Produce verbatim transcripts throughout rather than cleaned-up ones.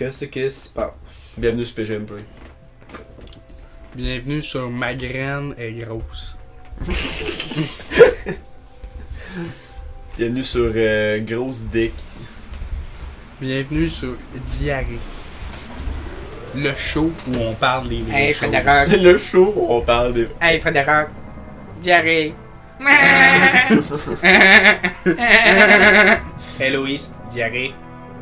Qu'est-ce qui se passe? Bienvenue sur P G M Play. Bienvenue sur Ma graine est grosse. Bienvenue sur euh, Grosse Dick. Bienvenue sur Diarrhée. Le show où on parle des vraies Hey choses. Frédéric. Le show où on parle des... Hey Frédéric. Diarrhée. Héloïse, diarrhée.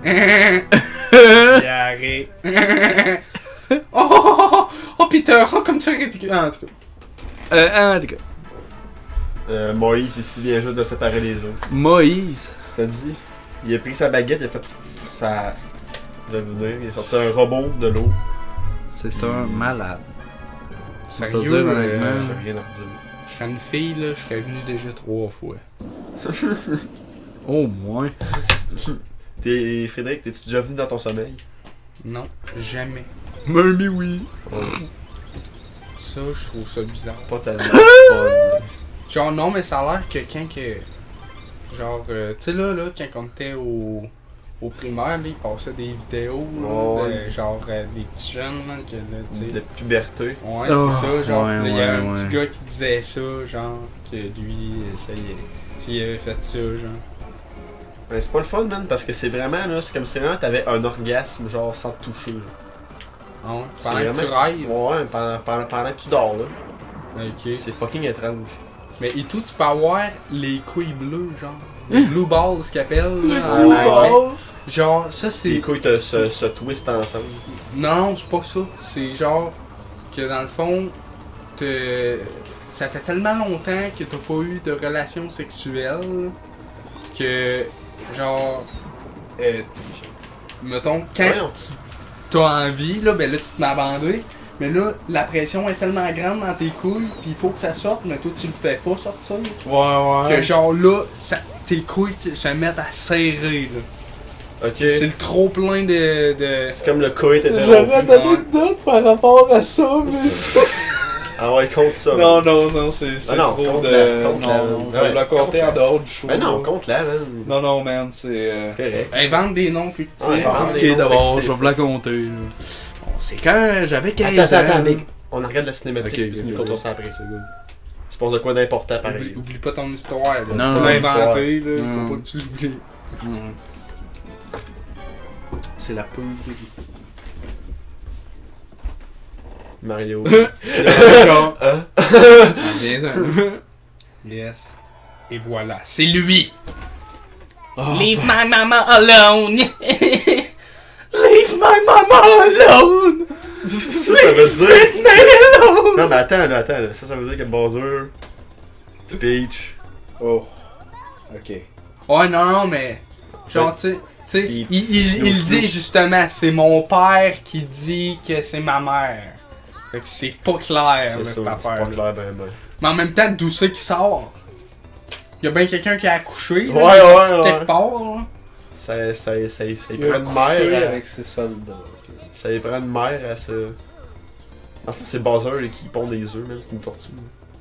Diarrhée. oh, oh, oh, oh, oh, Peter, oh, comme tu es ridicule. Ah, en tout cas. Euh, en tout cas. Euh, Moïse ici vient juste de séparer les autres. Moïse. Je t'ai dit, il a pris sa baguette, il a fait... Ça... Je vais venir, il a sorti un robot de l'eau. C'est un malade. Sérieux, dire, euh, honnêtement. J'ai rien à redire. je serais une fille, là, je serais venu déjà trois fois. Au moins. T'es... Frédéric, t'es-tu déjà venu dans ton sommeil? Non, jamais. Mamie, oui. Ouais. Ça, je trouve ça bizarre. Pas tellement fun. Genre, non, mais ça a l'air que quand que. Genre, euh, tu sais, là, là, quand on était au, au primaire, là, ils passaient des vidéos, là, Oh, de, ouais. genre, euh, des petits jeunes, là, que, là, tu sais. De puberté. Ouais, Oh, c'est ça, genre, ouais, là, il y a un ouais, petit ouais. gars qui disait ça, genre, que lui, ça y est, s'il avait fait ça, genre. Mais c'est pas le fun, man, parce que c'est vraiment, là, c'est comme si vraiment t'avais un orgasme, genre, sans te toucher, là. Ah ouais, C'est pendant que tu vraiment- rêves. Ouais, pendant, pendant, pendant que tu dors, là. Ok. C'est fucking étrange. Mais et tout, tu peux avoir les couilles bleues, genre. Les blue balls qu'ils appellent, là, en blue anglais. balls? Genre, ça, Les c'est. couilles te, se, se twistent ensemble. Non, c'est pas ça. C'est genre que dans le fond, te... ça fait tellement longtemps que t'as pas eu de relation sexuelle que, genre, euh, mettons, quand Voyons. tu t'as envie, là, ben là, tu te mets à bander. Mais là, la pression est tellement grande dans tes couilles, puis il faut que ça sorte, mais toi, tu le fais pas sortir. Ouais, Que genre là, ça, tes couilles t- se mettent à serrer, là. Ok. C'est le trop plein de... de... C'est comme le coït était J'aurais rompu. une anecdote par rapport à ça, mais. Ah ouais, compte ça. Non, non, non, c'est c'est Ah non, trop compte de. la- compte la- non, non, je ouais, vais la compter compte-la. en dehors du show. Ben non, là. compte là, man. Non, non, man, c'est. euh, C'est correct. Invente des noms fictifs. Ouais, invente Ok, des noms d'abord, fictifs. je vais vous la compter. là. Bon, c'est quand j'avais quinze Attends, attends, ans. attends, là. Big. On regarde la cinématique, Ok, puis ok, tu c'est comptes good. ça après, c'est good. C'est pour de quoi d'important, Oublie, pareil. oublie pas ton histoire, là. Non, Si non, tu l'as l'histoire. inventé, là, Non. faut pas que tu l'oublies. Hmm. C'est la peur. Mario. Genre. Hein? Ah, bien ça. Yes. Et voilà, c'est lui! Oh, Leave my mama alone. Leave my mama alone! Ça, ça veut dire. Non, mais attends, là, attends, là. Ça, ça veut dire que Bowser. Peach. Oh. Ok. Ouais, non, non, mais... Genre, tu sais... Tu sais, Des il, petits il, il snow-snow. dit justement, c'est mon père qui dit que c'est ma mère. Fait que c'est pas clair, C'est là, ça, cette c'est affaire. pas clair, ben, ben. Mais en même temps, d'où c'est qui sort? Y'a bien quelqu'un qui a accouché, là, Ouais, il est ouais, sorti de ouais. quelque part, là. Ça, ça, ça, ça, ça y Il a prend une couché mère. à- avec ses soldats. Ça y prend une mère à se. En fait, c'est Bowser qui pond des œufs, man. C'est une tortue.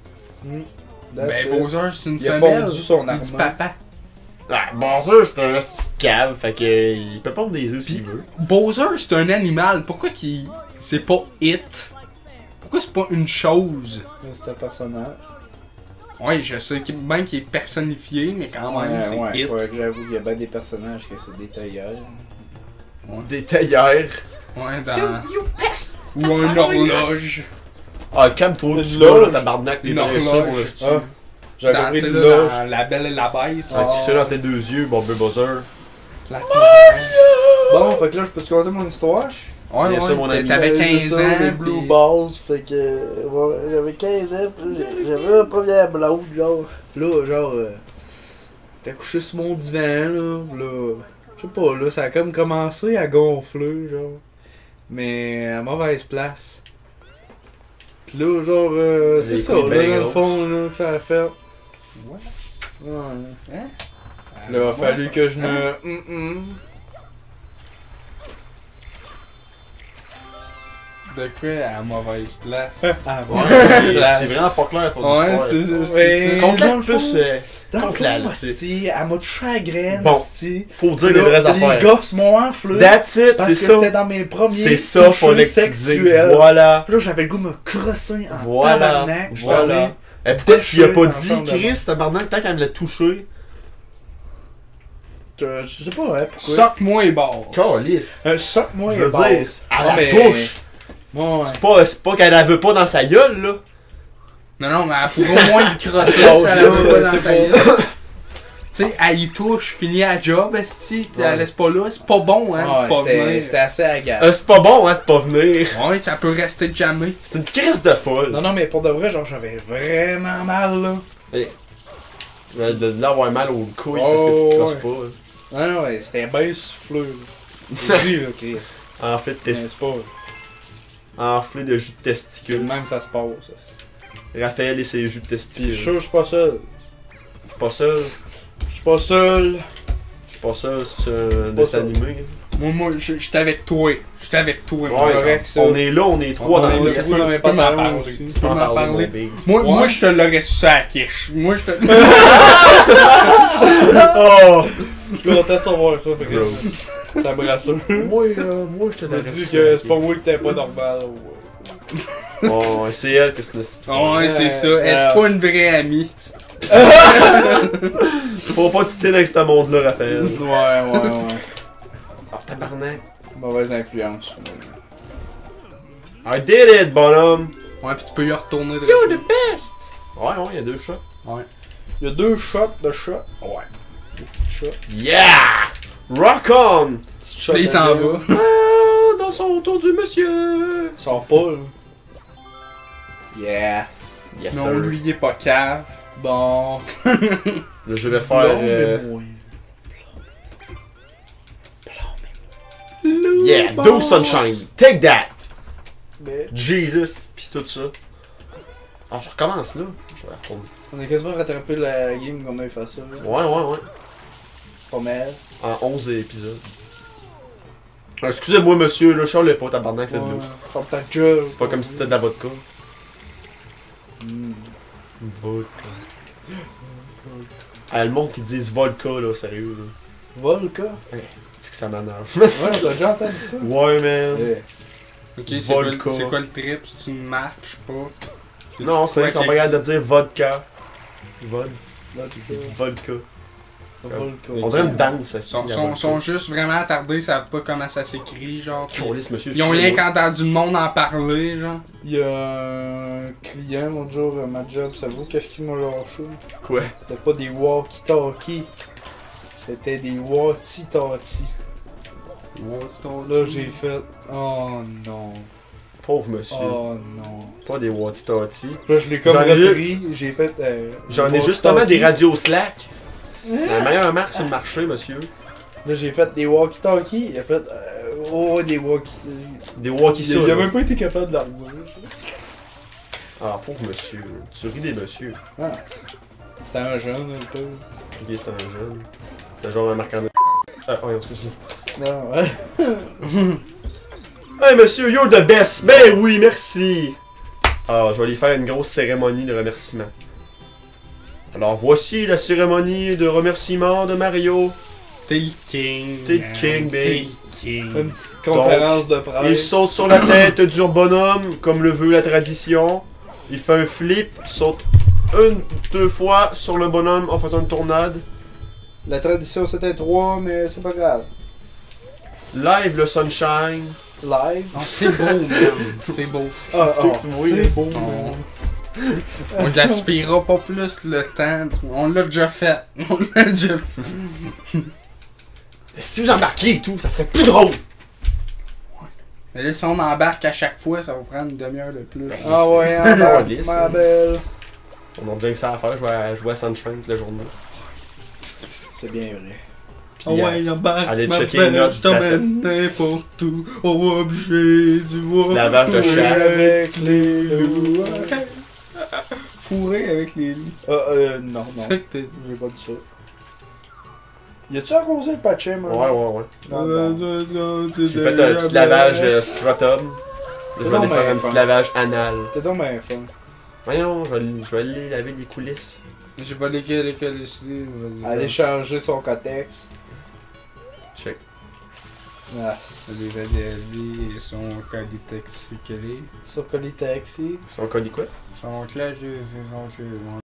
Ben, Bowser, c'est une Il a femelle. pondu son Il dit armement. papa. Ah, Bowser, c'est un petit cave. Fait que. euh, Il peut pondre des œufs s'il veut. Bowser, c'est un animal. Pourquoi qu'il... c'est pas it? Pourquoi c'est pas une chose? C'est un personnage. Ouais, je sais qu'il- bien qu'il est personnifié, mais quand même, c'est ouais, it. ouais, j'avoue qu'il y a bien des personnages que c'est des tailleurs. Des taillères. Ouais, dans... You pest. Ou un horloge. Ah, calme-toi, Une tu vas là, loge. tabarnak, t'es Une pressé horloge. pour le stu. Ah, j'avais Dans, pris tu sais, une là, loge. dans La Belle et la Bête. Fait que ça dans tes deux yeux, bon, ben Bowser. La Bon, fait que là, je peux te conter mon histoire? Ouais, Bien ouais, sûr, mon ami. t'avais J'avais quinze ça, ans. les puis- Blue Balls, fait que. euh, ouais, j'avais quinze ans, pis là, j'ai- j'avais un premier blonde, genre. Là, genre. Euh, T'as couché sur mon divan, là. pis là. Je sais pas, là, ça a comme commencé à gonfler, genre. Mais à mauvaise place. Pis là, genre. Euh, c'est Les ça, couilles là, bien dans le grosses. fond, là, que ça a fait. Ouais. Ouais. Hein? Là, il a Ouais. fallu que je me. Hum, hum. de quoi à la mauvaise place. Ah, Ouais, c'est vraiment pas clair ton Ouais, histoire. c'est Ouais. c'est ça. Contre Dans la le plus, fond- euh, Dans le contre la, fond, là, hostie, elle m'a touché à la graine, Bon. hostie. faut dire les Là, vraies affaires. Les gosses m'ont enflé. That's it, Parce c'est que ça. c'était dans mes premiers C'est ça, touchés fallait que tu dises. sexuels. Voilà. Là, j'avais le goût de me crosser en Voilà. tabarnak. Je suis allé- Voilà. Eh, pourquoi tu lui as pas Touché dit, ensemble Chris, tabarnak, tant qu'elle me l'a touché? Euh, Je sais pas, ouais, pourquoi. Sock-moi et barre. Calice. Un soc-moi Je et veux base. dire, elle Ah, la mais- touche. Ouais. C'est pas, c'est pas qu'elle la veut pas dans sa gueule, là. Non, non, mais elle pourrait au moins y crosser Oh, si elle je- avait pas dans c'est sa pas- gueule. Tu sais, elle y touche, finit la job, esti, Ouais. elle laisse pas là, c'est pas bon, hein, Ouais, de pas c'était venir. c'était assez agréable. Euh, c'est pas bon, hein, de pas venir. Ouais, ça peut rester jamais. C'est une crise de folle. Non, non, mais pour de vrai, genre, j'avais vraiment mal, là. De, de l'avoir mal aux couilles Oh, parce que tu te crosses ouais. pas. hein. Non, non, ouais, c'était bien soufflé, là. J'ai dit, là, Chris. Enflé de Mais testicules. c'est pas. Enflé de jus de C'est le testicules. même que ça se passe, ça. Raphaël et ses jus de Je testicules. suis sûr, je suis pas seul. Je suis pas seul. Je suis pas seul. Je suis pas seul, c'est un Pas dessin seul. animé. Moi, moi, je- j'étais avec toi. J'étais avec toi, Ouais, moi. genre, correct, ça. on est là, on est trois On dans est le là, pièce. trois dans mes Tu peux m'en pantalons parler. aussi. Tu Tu peux peux en m'en parler, mon parler. big. Moi, Ouais. moi, je te l'aurais su à la quiche. Moi, je te. Oh! Je suis content de savoir ça, fait que Bro. ça me rassure. Moi, euh, moi, je te Je me dis que c'est pas moi qui t'es pas normal. Ouais. Oh, c'est elle que c'est une. Ah ouais, c'est ça. Euh, Est-ce pas une vraie amie? Faut pas que tu tiennes avec ce monde-là, Raphaël. Ouais, ouais, ouais. Ah, tabarnak. Mauvaise influence. I did it, bonhomme! Ouais, pis tu peux y retourner de You're the best! Ouais, ouais, y'a deux shots. Il y a deux shots de shot. Ouais. Des petits shots. Yeah! Rock on! Petits shots Là, il de s'en gueule. va. Ah, dans son tour du monsieur! Sors pas, là. Yes. Yes, Non, sir. lui, il est pas cave. Bon. Là, je vais faire. Blond, euh, mais moins. Yeah, Do Sunshine! Take that! Mais Jesus! Pis tout ça. Ah, je recommence là. Je vais retourner. on a quasiment rattrapé la game qu'on a eu face ça. là. Ouais, ouais, ouais. Pas mal. En onze épisodes. Ah, excusez-moi, monsieur, là, Charles pas tabarnak cette Ouais. vidéo. Ferme ta gueule. C'est pas comme si c'était de la vodka. Mm. Vodka. Ah, le monde qui dit vodka, là, sérieux, là. Volca. Ouais, c'est que ça m'énerve. Ouais, t'as déjà entendu ça? Ouais, man. Ouais. Ok, c'est quoi, le- Vodka. c'est quoi le trip? C'est une marque, je sais pas. Non, c'est vrai qu'ils sont pas capables de dire vodka. Vod. Vodka. Vodka. Volca. On dirait une danse, ça. Ils sont, sont, sont juste vraiment attardés, ils savent pas comment ça s'écrit, genre. pis Cholis, monsieur. Ils ont rien excusez-moi. qu'entendu le monde en parler, genre. Il y a un client l'autre jour à ma job, savez-vous qu'est-ce qui m'a lâché? Quoi? C'était pas des walkie-talkies. C'était des walkie-talkies. Là, j'ai fait. Oh non. Pauvre monsieur. Oh non. Pas des walkie-talkies. Là, je l'ai comme J'en ai repris. J'ai fait. euh, J'en des ai justement des walkie-talkies. radios Slack. C'est la meilleure marque sur le marché, monsieur. Là, j'ai fait des walkie-talkies. Il a fait. euh, oh, des walkie. Des walkie Il, il a même pas été capable de leur dire. Ah, pauvre monsieur. Tu ris des monsieur. Ah. C'était un jeune, un peu. Ok, c'est un jeune. C'est genre un marqueur de. Ah, oh, excuse-moi. Non, ouais. Hey monsieur, you're the best! Ben oui, merci! Alors, je vais lui faire une grosse cérémonie de remerciement. Alors, voici la cérémonie de remerciement de Mario. T'es le king. T'es le man. king, T'es babe. le king. Une petite conférence de presse. Il saute sur la tête du bonhomme, comme le veut la tradition. Il fait un flip, il saute une, deux fois sur le bonhomme en faisant une tournade. La tradition c'était trois, mais c'est pas grave. Live le sunshine. Live. Non, c'est beau, man. C'est beau. Ah, C'est ah, sûr que moi, c'est là, beau, son- man. On l'aspirera pas plus le temps. On l'a déjà fait. On l'a déjà fait. Si vous embarquiez et tout, ça serait plus drôle. Mais là, si on embarque à chaque fois, ça va prendre une demi-heure de plus. Ben, Ah ouais, c'est- hein, ma, lisse, ma hein. belle. On a déjà que ça à faire, jouer à, jouer à Sunshine toute la journée. C'est bien vrai. Puis, Ah ouais, euh, embarque. allez ma checker belle, les notes je du plastique. t'emmène n'importe où. Au objet du bois. Petit lavage de Fourré chair. Avec les loups. Fourré avec les loups. Euh, euh, non, C'est non. ça que t'as dit. J'ai pas dit ça. Y a-tu arrosé le patchem? Ouais, ouais, ouais. Non, non. J'ai fait un petit lavage de scrotum. je vais aller Non, faire mais un petit fin. lavage anal. T'es donc ben fun. Voyons, je vais, aller- je vais aller laver les coulisses. Je vais l'école, l'école ici. Aller changer son cotex. Check. Ah, Les valéries sont qualité collés. sur Colitaxi. Son colis quoi? Sont clairs, ils sont clairs.